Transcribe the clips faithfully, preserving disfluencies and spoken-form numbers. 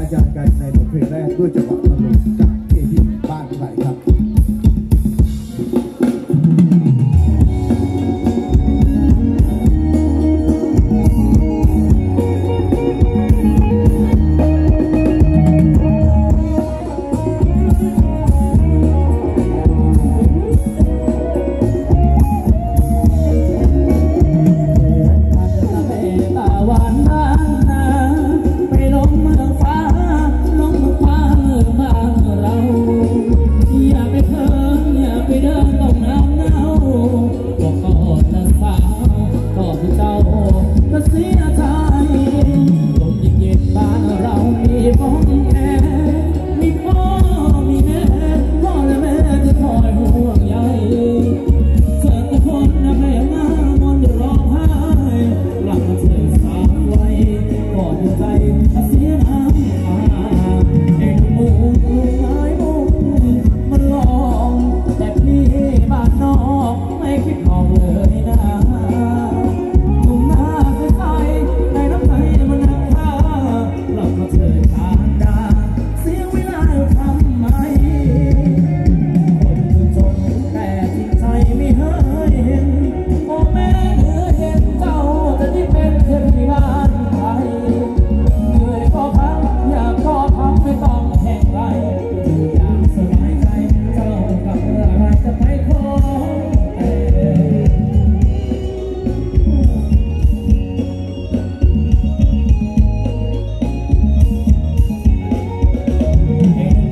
จารย์กันในบทเพลงแรกด้วยจังหวะตลกจากเอทีบ้านใครครับ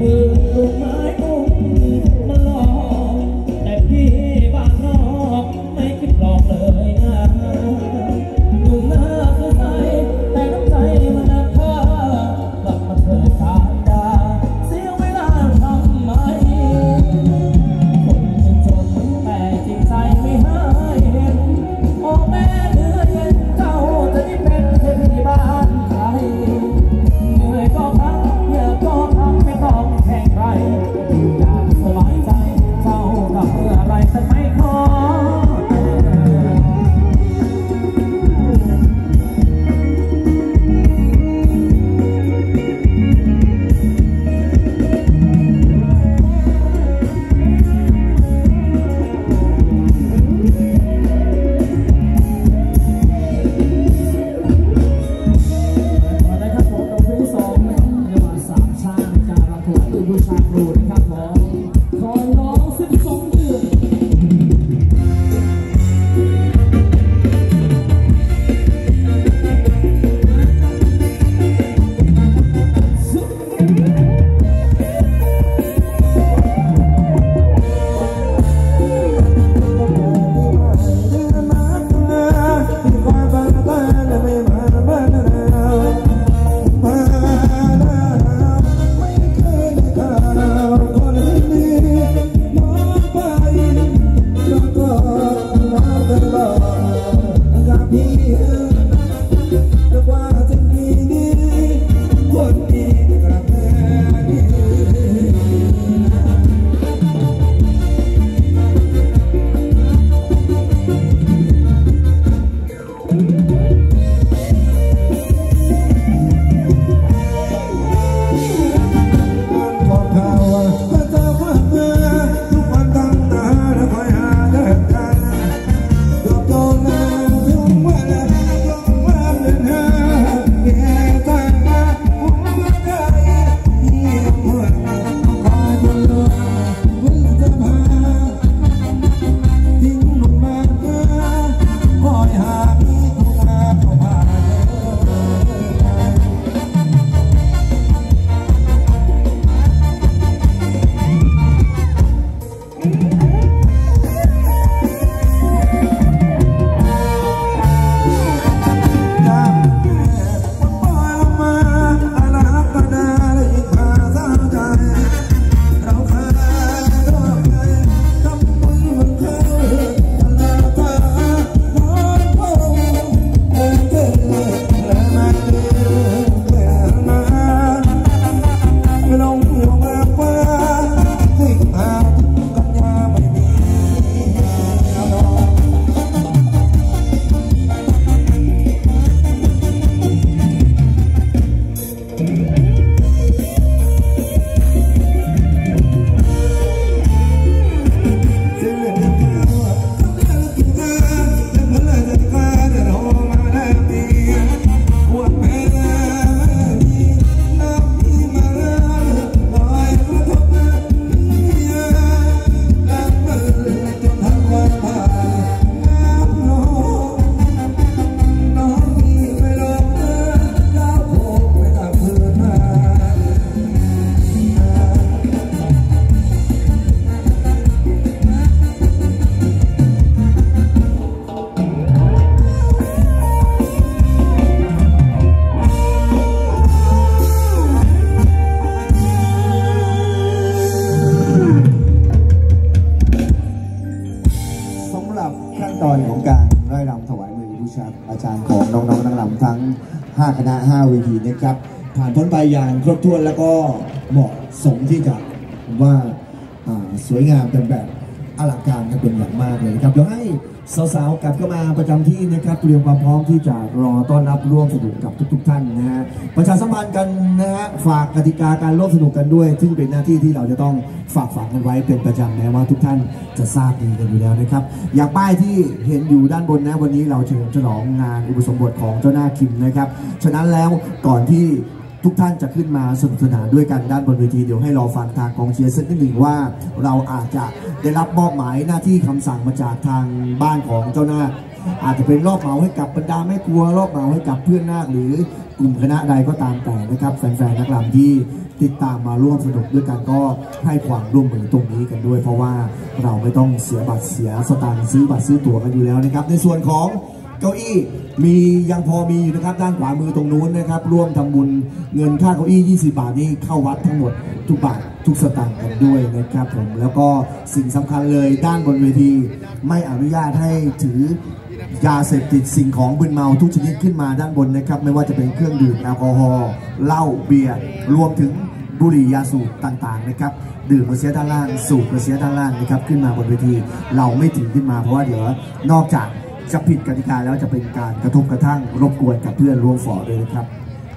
ไำหรับขั้นตอนของการไร่รำถวายมือบูชาอาจารย์ของน้องๆนักรำทั้งห้าคณะห้าเวทีนะครับผ่านพ้นไปอย่างครบถ้วนแล้วก็เหมาะสมที่จะว่าสวยงามเป็นแบบอลังการกันเป็นอย่างมากเลยครับเดี๋ยวให้สาวๆกลับเข้ามาประจำที่นะครับเตรียมความพร้อมที่จะรอต้อนรับร่วมสนุกกับทุกๆท่านนะฮะประชาสัมพันธ์กันนะฮะฝากกติกาการร่วมสนุกกันด้วยซึ่งเป็นหน้าที่ที่เราจะต้องฝากฝังกันไว้เป็นประจำแม้ว่าทุกท่านจะทราบดีกันอยู่แล้วนะครับอย่างป้ายที่เห็นอยู่ด้านบนนะวันนี้เราเฉลิมฉลองงานอุปสมบทของเจ้าหน้าคิมนะครับฉะนั้นแล้วก่อนที่ทุกท่านจะขึ้นมาสนุกสนานด้วยกันด้านบนเวทีเดี๋ยวให้รอฟังทางกองเชียร์สักนิดหนึ่งว่าเราอาจจะได้รับมอบหมายหน้าที่คำสั่งมาจากทางบ้านของเจ้านาคอาจจะเป็นรอบเหมาให้กับบรรดาแม่ครัวรอบเหมาให้กับเพื่อนนาคหรือกลุ่มคณะใดก็ตามแต่นะครับแฟนๆนักรำที่ติดตามมาร่วมสนุกด้วยกันก็ให้ความร่วมมือตรงนี้กันด้วยเพราะว่าเราไม่ต้องเสียบัตรเสียสตางค์ซื้อบัตรซื้อตั๋วกันอยู่แล้วนะครับในส่วนของเก้าอี้มียังพอมีอยู่นะครับด้านขวามือตรงนู้นนะครับร่วมทำบุญเงินค่าเก้าอี้ยี่สิบบาทนี้เข้าวัดทั้งหมดทุกบาททุกสตางค์กันด้วยนะครับผมแล้วก็สิ่งสำคัญเลยด้านบนเวทีไม่อนุญาตให้ถือยาเสพติดสิ่งของมึนเมาทุกชนิดขึ้นมาด้านบนนะครับไม่ว่าจะเป็นเครื่องดื่มแอลกอฮอล์เหล้าเบียร์รวมถึงบุหรี่ยาสูบต่างๆนะครับดื่มมาเสียด้านล่างสูบมาเสียด้านล่างนะครับขึ้นมาบนเวทีเราไม่ถือขึ้นมาเพราะว่าเดี๋ยวนอกจากจะผิดกติกาแล้วจะเป็นการกระทบกระทั่งรบกวนกับเพื่อนร่วมฝ่อเลยนะครับ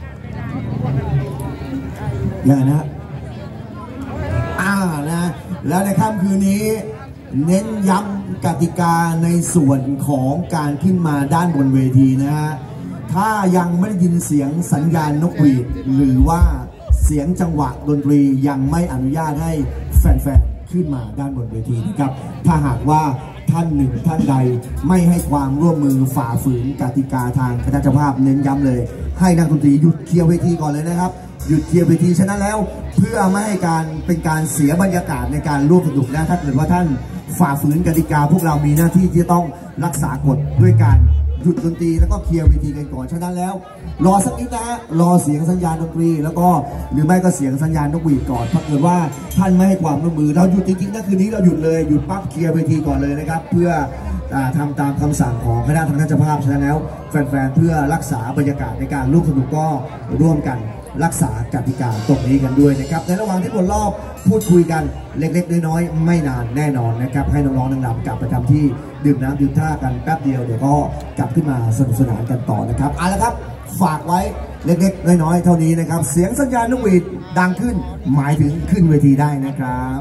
อย่างนะอ่านะแล้วในค่ำคืนนี้เน้นย้ำกติกาในส่วนของการขึ้นมาด้านบนเวทีนะฮะถ้ายังไม่ได้ยินเสียงสัญญาณนกหวีดหรือว่าเสียงจังหวะดนตรียังไม่อนุญาตให้แฟนๆขึ้นมาด้านบนเวทีนะครับถ้าหากว่าท่านหนึ่งท่านใดไม่ให้ความร่วมมือฝ่าฝืนกติกาทางคณะเจ้าภาพเน้นย้ำเลยให้นักดนตรีหยุดเคลียร์เวทีก่อนเลยนะครับหยุดเคลียร์เวทีฉะนั้นแล้วเพื่อไม่ให้การเป็นการเสียบรรยากาศในการร่วมสนุกนะถ้าเกิดว่าท่านฝ่าฝืนกติกาพวกเรามีหน้าที่ที่จะต้องรักษากฎด้วยการหยุดดนตรีแล้วก็เคลียร์เวทีกันก่อนฉะนั้นแล้วรอสักนิดนะฮะรอเสียงสัญญาณดนตรีแล้วก็หรือไม่ก็เสียงสัญญาณนกหวีดก่อนถ้าเกิดว่าท่านไม่ให้ความร่วมมือเราหยุดจริงๆนะคืนนี้เราหยุดเลยหยุดปั๊บเคลียร์เวทีก่อนเลยนะครับเพื่อทำตามคำสั่งของคณะทางเจ้าภาพฉะนั้นแล้วแฟนๆเพื่อรักษาบรรยากาศในการร่วมสนุกก็ร่วมกันรักษากติกาตรงนี้กันด้วยนะครับในระหว่างที่บนรอบพูดคุยกันเล็กๆน้อยๆไม่นานแน่นอนนะครับให้น้องๆนางรำกลับประจำที่ดื่มน้ำดื่มท่ากันแป๊บเดียวเดี๋ยวก็กลับขึ้นมาสนุกสนานกันต่อนะครับเอาละครับฝากไว้เล็กๆน้อยๆเท่านี้นะครับเสียงสัญญาณนกหวีดดังขึ้นหมายถึงขึ้นเวทีได้นะครับ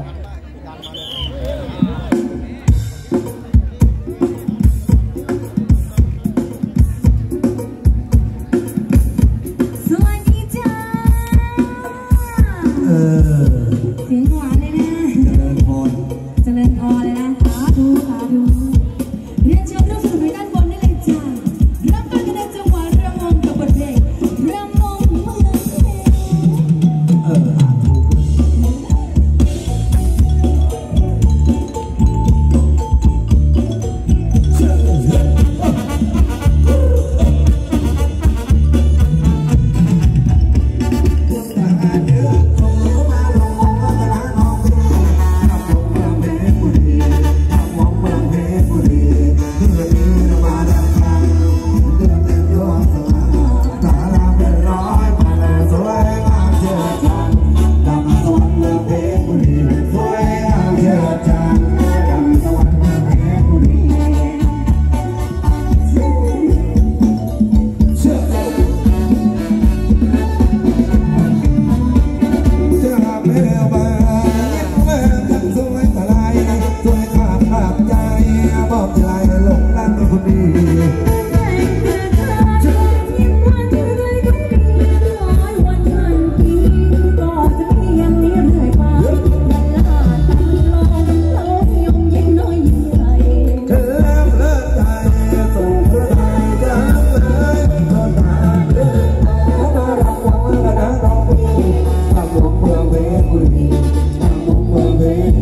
เสียงหวานเลยนะเจริญพรเจริญพรเลยนะสาธุสาธุเรียนเชิญร่วมสนุกในด้านบนได้เลยจ้ารับฟังกันในจังหวะระมงกับบทเพลงระมงเมืองเพลงเออ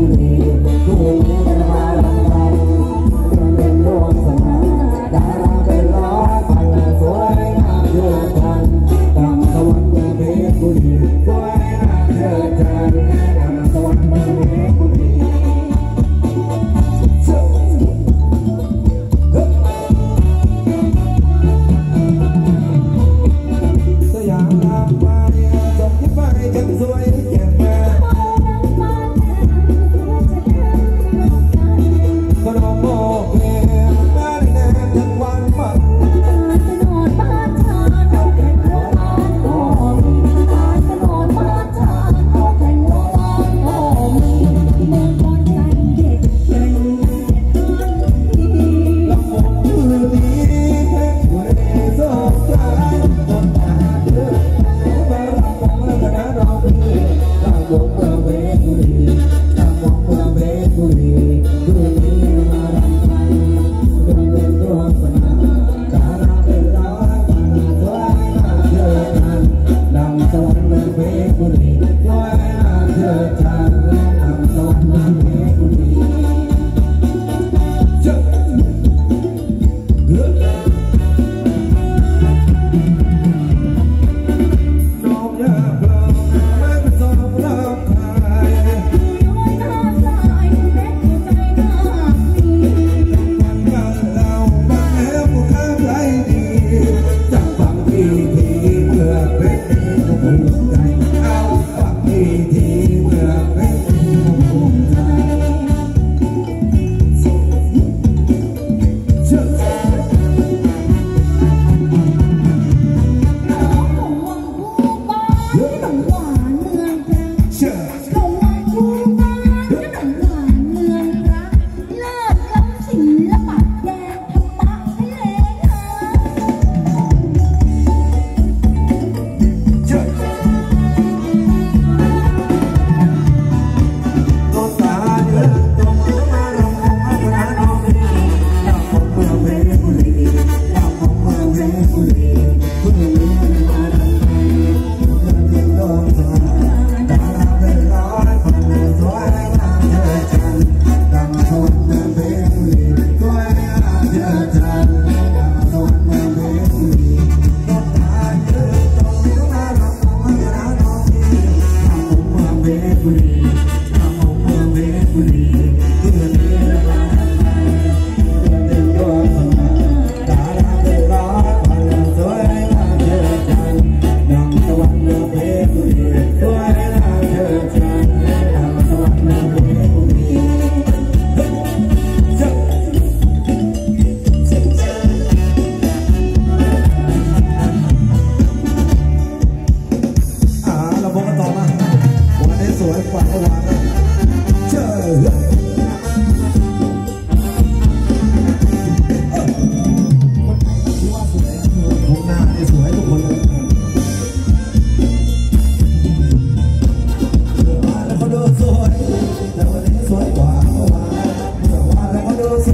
ดารา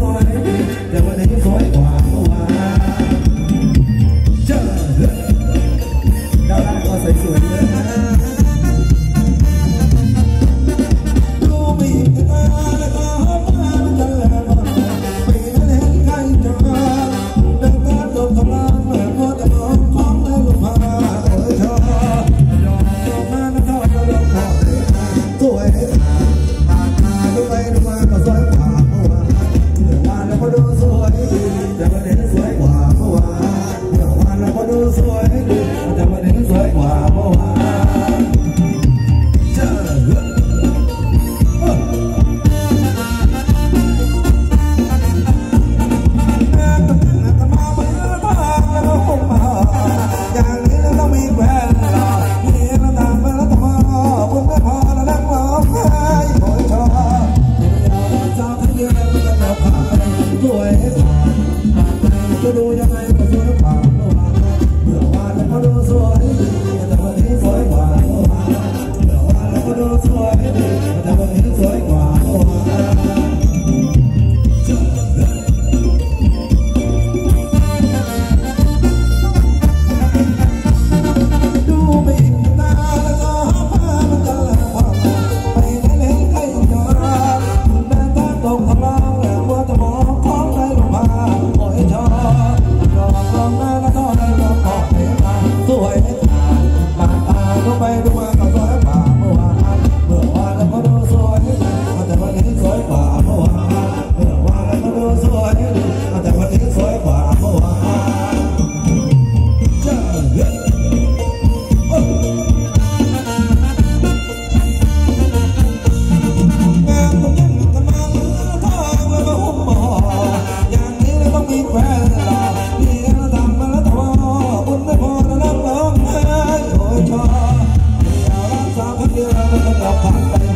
วยแต่วันนี้สวยกว่าเมื่อวานเจ้าดาวได้ก็ใส่สวยเลยนะดูมีกันแล้วก็มาจะแล้วไปนั่นเห็นใครจะเดินตามตบตำลางเมื่อพ่อจะร้องของได้ลงมาเออชอบยอมยอมมาแล้วก็จะร้องพอเลยสวยผ่านมาดูไปดูมาก็สวยกว่าเมื่อวานเมื่อวานแล้วก็ดูสวยแต่วันนี้สวยกว่าเมื่อวานเมื่อวานแล้วก็ดูสวยแต่วันนี้สวยกว่าเมื่อวานเจ้าอย่างนี้เราต้องมีแฟนหล่อมีเราตามไปแล้วต้องมาบุญไม่พอแล้วนั่งร้องไห้โอยชอบเจ้าทั้งเดือนมันจะผ่านไปสวยผ่านไปจะดูยังไงก็สวยกว่าเมื่อวานเมื่อวานแล้วก็ดูสวยแต่วันนี้สวยกว่าเมื่อวานเมื่อวานแล้วก็ดูสวยแต่วันนี้สวยกว่าเมื่อวาน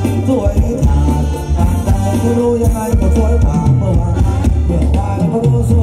สวยผ่านผ่านไปสวยผ่านไปรู้ยังไงก็สวยกว่าเมื่อวานเมื่อวานแล้วก็ดูส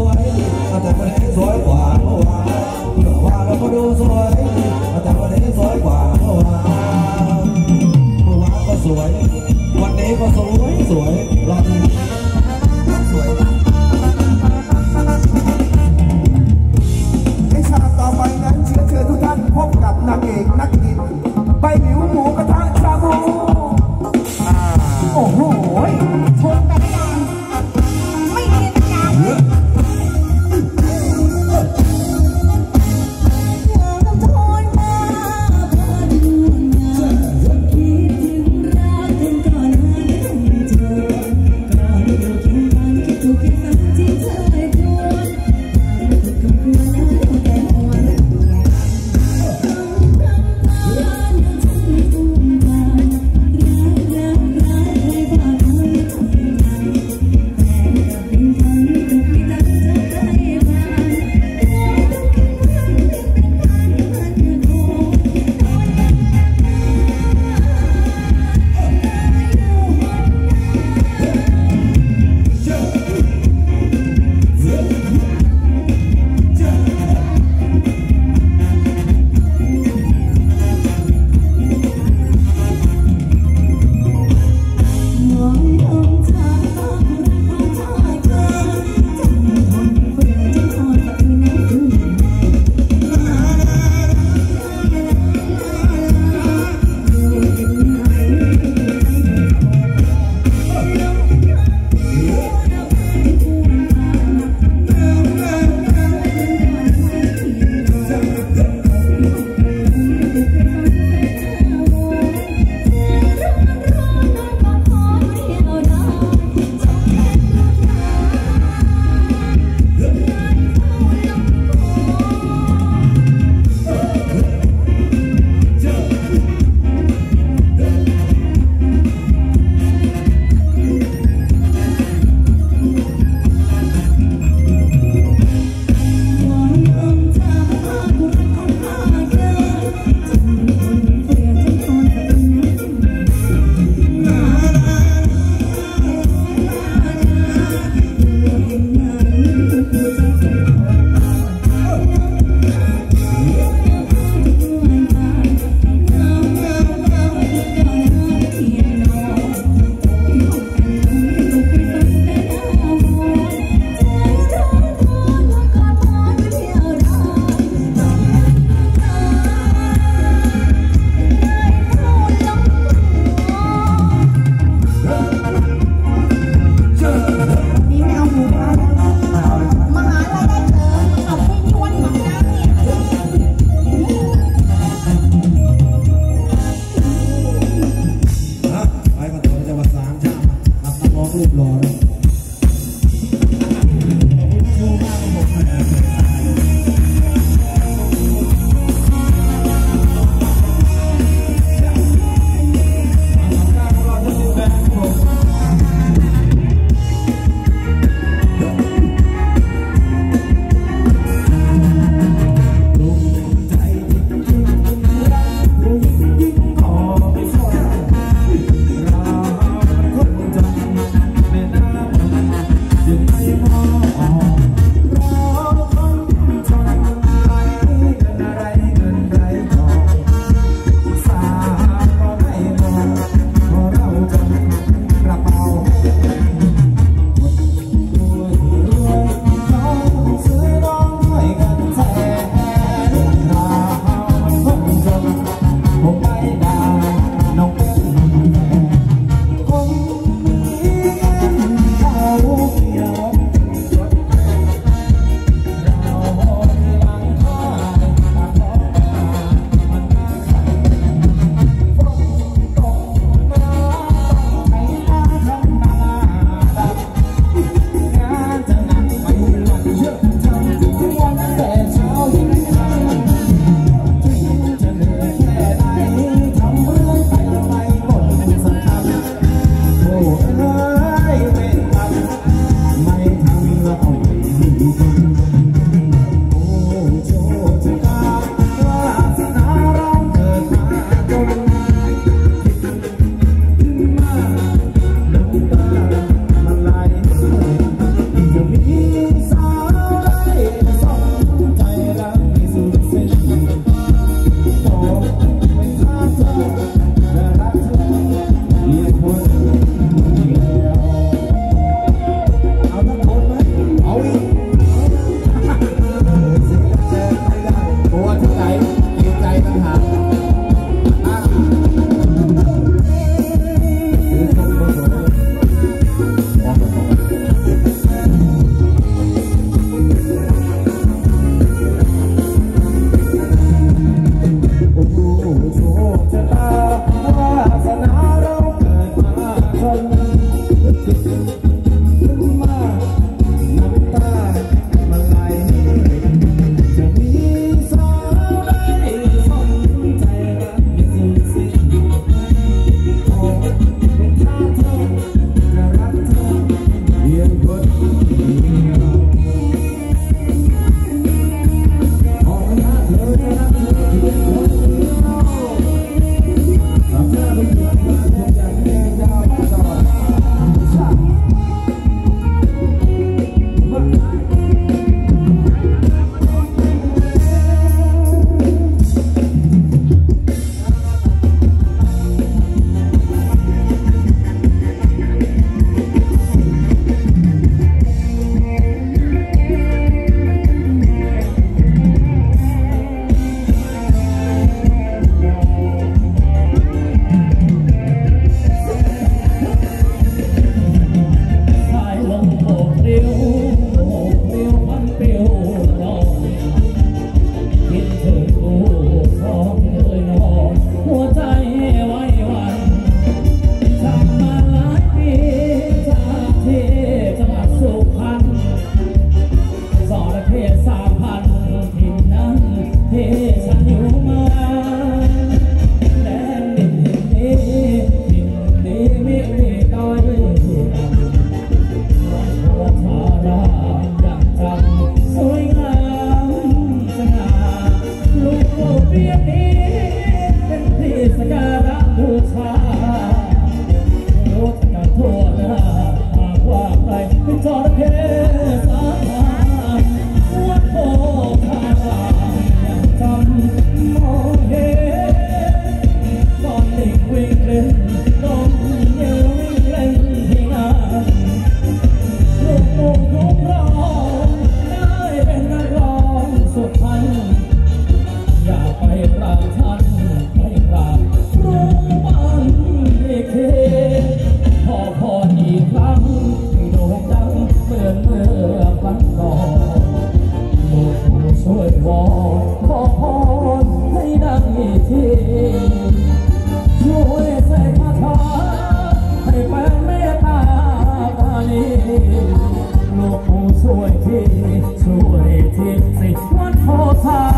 ทีช่วยทีสิวัดโพธา